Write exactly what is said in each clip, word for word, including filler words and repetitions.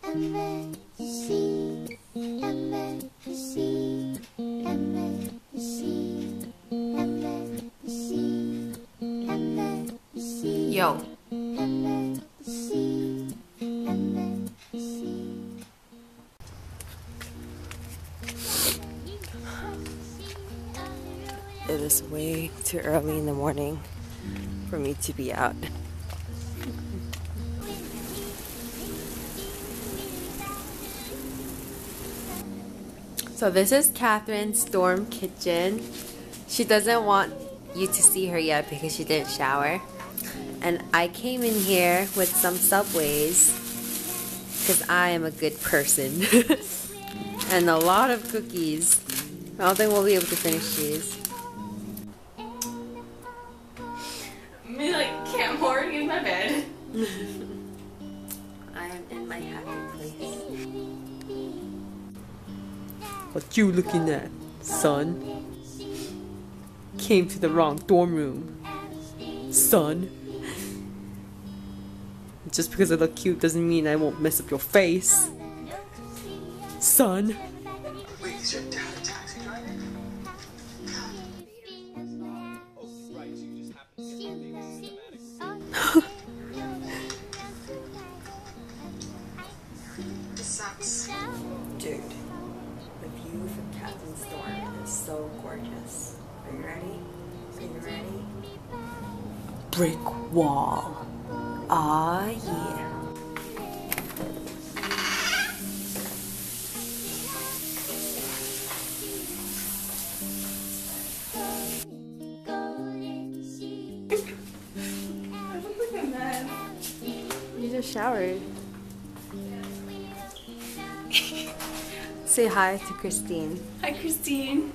Yo. It is way too early in the morning for me to be out. So this is Catherine's dorm kitchen. She doesn't want you to see her yet because she didn't shower. And I came in here with some Subways because I am a good person. And a lot of cookies. I don't think we'll be able to finish these. Me like can't already in my bed. I am in my happy place. What you looking at, son? Came to the wrong dorm room, son. Just because I look cute doesn't mean I won't mess up your face, son. Wait, is your dad a taxi driver? This sucks. Dude, the view from Catherine's dorm is so gorgeous. Are you ready? Are you ready? Brick wall. Ah, yeah. You just showered. Say hi to Christine. Hi, Christine.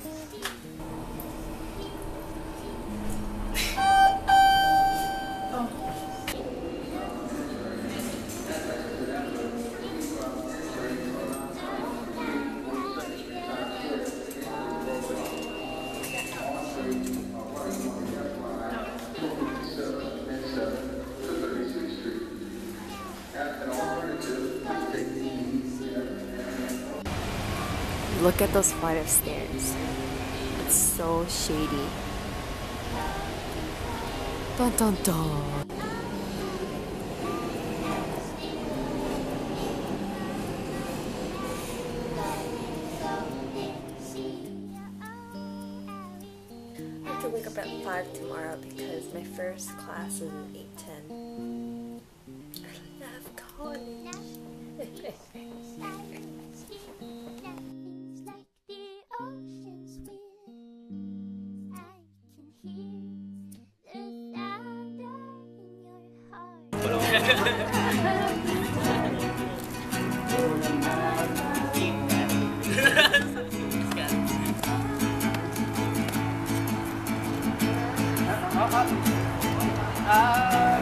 Look at those flight of stairs. It's so shady. Dun dun dun. I have to wake up at five tomorrow because my first class is at eight ten. I have college. Uh,